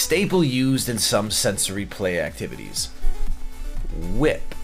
staple used in some sensory play activities. Whip.